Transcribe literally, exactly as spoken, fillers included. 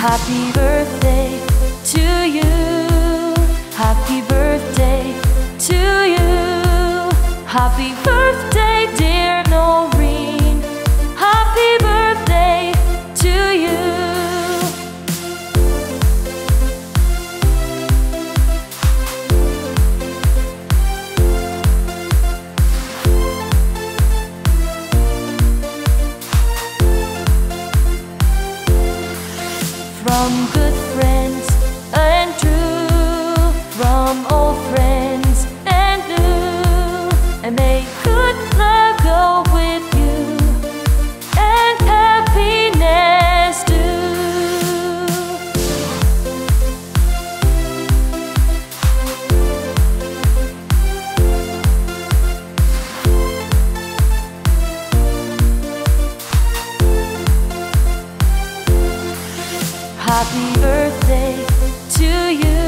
Happy birthday to you. Happy birthday to you. Happy birthday, dear Noreen. Happy birthday to you. From good friends and true, from old friends and new, and may good luck go with you, and happiness too. Happy birthday to you.